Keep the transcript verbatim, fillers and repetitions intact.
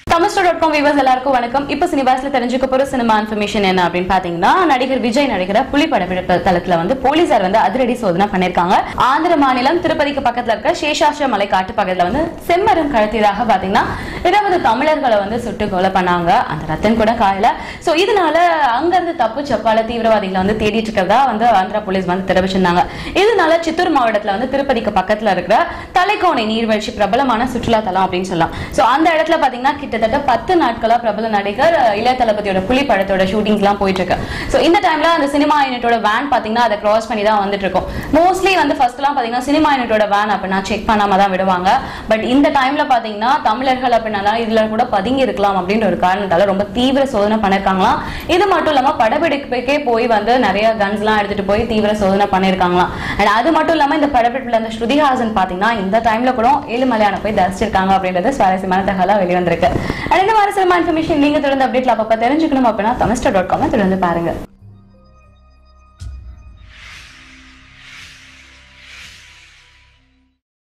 Tamilstar dot com viewers எல்லாருக்கும் வணக்கம். இப்போ சினிமாஸ்ல தெரிஞ்சுக்க போற சினிமா இன்ஃபர்மேஷன் என்ன அப்படின்னு பாத்தீங்கன்னா, நடிகர் விஜய் நடிக்கிற புலி படப்பிடிப்பு தளத்துல வந்து போலீசார் வந்து அதிரடி சோதனை பண்ணிருக்காங்க. ஆந்திர மாநிலம் திருப்பதிக்கு பக்கத்துல இருக்க சேஷாஸ்திர மலை காட்டு பக்கத்துல வந்து செம்மரம் கடத்தியதாக பாத்தீங்கன்னா இருபது தமிழர்களை வந்து சுட்டு கொலை பண்ணாங்க. அந்த ரத்தம் கூட காயல. சோ இதனால அங்க இருந்து தப்பு சப்பால தீவிரவாதிகளை வந்து தேடிட்டு இருக்கிறதா வந்து ஆந்திரா போலீஸ் வந்து தெரிவிச்சிருந்தாங்க. இதனால சித்தூர் மாவட்டத்துல வந்து திருப்பதிக்கு பக்கத்துல இருக்கிற தலைக்கோணை நீர்வீழ்ச்சி பிரபலமான சுற்றுலா தலம் அப்படின்னு சொல்லலாம். சோ அந்த இடத்துல பாத்தீங்கன்னா கிட்டத்தட்ட பத்து நாட்களா பிரபல நடிகர் இளைய தளபதியோட புலி படத்தோட ஷூட்டிங்ஸ் எல்லாம் போயிட்டு இருக்கு. சோ இந்த டைம்ல அந்த சினிமா யூனிட்டோட வேன் பாத்தீங்கன்னா அதை கிராஸ் பண்ணி தான் வந்துட்டு இருக்கும். மோஸ்ட்லி வந்து ஃபர்ஸ்ட் எல்லாம் பாத்தீங்கன்னா சினிமா யூனிட்டோட வேன் அப்படின்னா செக் பண்ணாம தான் விடுவாங்க. பட் இந்த டைம்ல பாத்தீங்கன்னா தமிழர்கள் அப்படின்னா இதுல கூட பதுங்கி இருக்கலாம் அப்படின்ற ஒரு காரணத்தால ரொம்ப தீவிர சோதனை பண்ணிருக்காங்களாம். இது மட்டும் இல்லாம படப்பிடிப்புக்கே போய் வந்து நிறைய கன்ஸ் எல்லாம் எடுத்துட்டு போய் தீவிர சோதனை பண்ணிருக்காங்களாம். அண்ட் அது மட்டும் இல்லாம இந்த படப்பிடிப்புல இந்த ஸ்ருதிஹாசன் பாத்தீங்கன்னா இந்த டைம்ல கூட ஏழுமலையான போய் தரிசிச்சிருக்காங்க அப்படின்றது சுவாரஸ்யமான தகவலா வெளிவந்திருக்கு. இந்த மாதிரி சினிமா இன்ஃபர்மேஷன் நீங்க தொடர்ந்து அப்டேட்ல அப்பப்ப தெரிஞ்சுக்கணும் அப்படின்னா தமிழ்ஸ்டார் டாட் காம் தொடர்ந்து பாருங்க.